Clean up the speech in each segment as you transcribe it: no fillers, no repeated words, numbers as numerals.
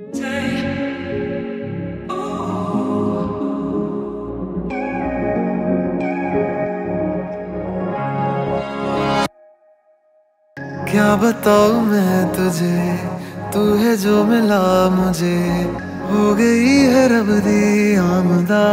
क्या बताऊं मैं तुझे, तू है जो मिला मुझे, हो गई है रब दी आमदा।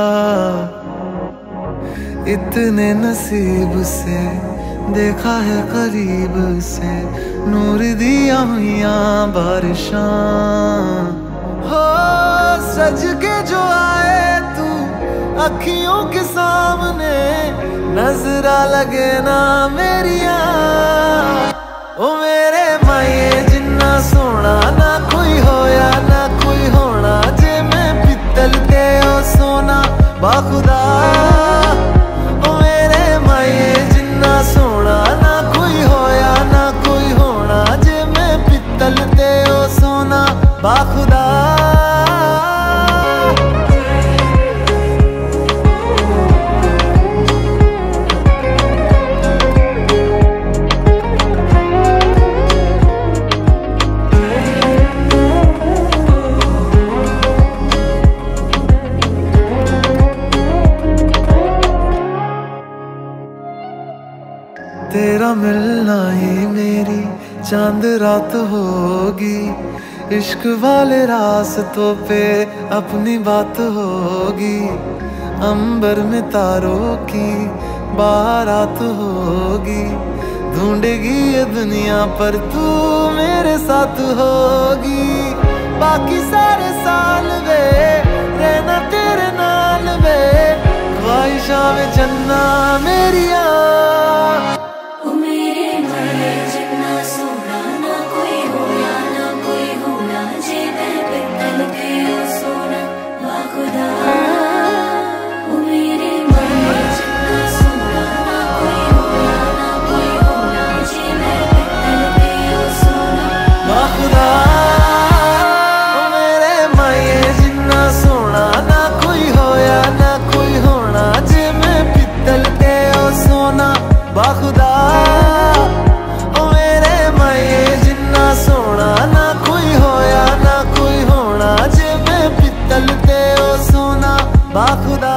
इतने नसीब से देखा है करीब से, नूर दिया हुइयां बारिशां। हो सज के जो आए तू अखियों के सामने, नजरा लगे ना मेरिया। ओ मेरे माये जिन्ना सोना ना कोई होया ना कोई होना, जे मैं पित्तल ते ओ सोना बाखुदा। ओ मेरे माये जिन्ना सोना ना कोई होया ना कोई होना, जे मैं पित्तल ते ओ सोना बाखुदा। तेरा मिलना ही मेरी चांद रात होगी, इश्क वाले रास्तों पे अपनी बात होगी। अंबर में तारों की बारात होगी, ढूंढेगी ये दुनिया पर तू मेरे साथ होगी। बाकी सारे साल वे रहना तेरे नाल वे, ख्वाहिशां में जन्ना मेरिया। बाखुदा ओ मेरे माये जिन्ना सोना ना कोई होया ना कोई होना, जे मैं पित्तल ते ओ सोना बाखुदा।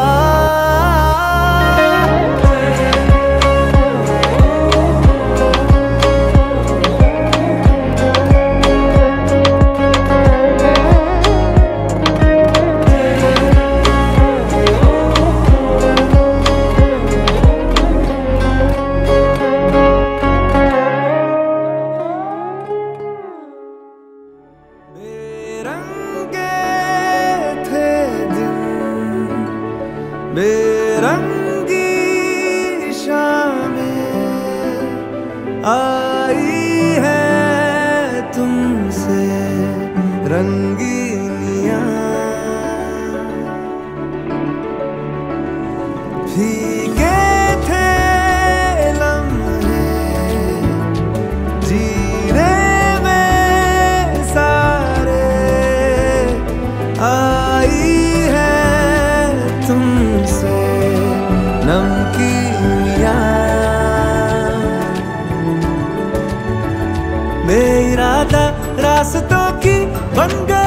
बेरंगी शामें आई है तुमसे रंगीनियां, भीगे थे लम्हे जीने में सारे, आई है तुमसे नमकीनियां। बेइरादा रास्तों की बन गई